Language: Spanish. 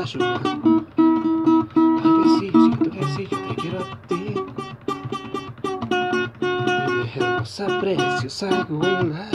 lluvia. Tal vez sí, yo siento que sí, yo te quiero a ti. Hermosa, preciosa, Golda.